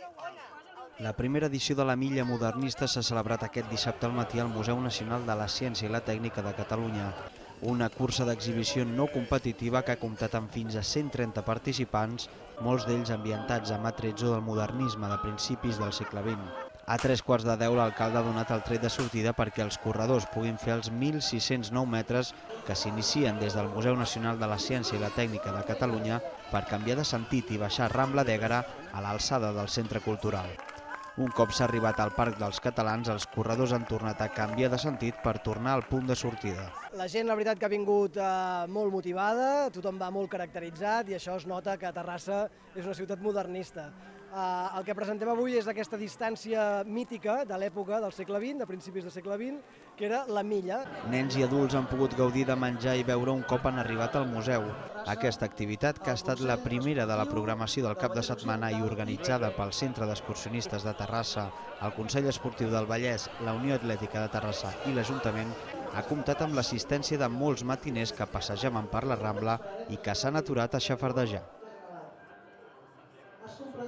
La primera edició de la Milla Modernista s'ha celebrat aquest dissabte al matí al Museu Nacional de la Ciència i la Tècnica de Catalunya. Una cursa d'exhibició no competitiva que ha comptat amb fins a 130 participants, molts d'ells ambientats amb attrezzo del modernisme de principis del segle XX. A 3:15 l'alcalde ha donat el tret de sortida perquè els corredors puguin fer els 1.609 metres que s'inicien des del Museu Nacional de la Ciència i la Tècnica de Catalunya per canviar de sentit i baixar Rambla d'Ègara a l'alçada del Centre Cultural. Un cop s'ha arribat al Parc dels Catalans, els corredors han tornat a canviar de sentit per tornar al punt de sortida. La gent, la veritat, que ha vingut molt motivada, tothom va molt caracteritzat i això es nota que Terrassa és una ciutat modernista. El que presentem avui és aquesta distància mítica de l'època del segle XX, de principis del segle XX, que era la milla. Nens i adults han pogut gaudir de menjar i beure un cop han arribat al museu. Aquesta activitat, que ha estat la primera de la programació del cap de setmana i organitzada pel Centre d'Excursionistes de Terrassa, el Consell Esportiu del Vallès, la Unió Atlètica de Terrassa i l'Ajuntament, ha comptat amb l'assistència de molts matiners que passejaven per la Rambla i que s'han aturat a xafardejar.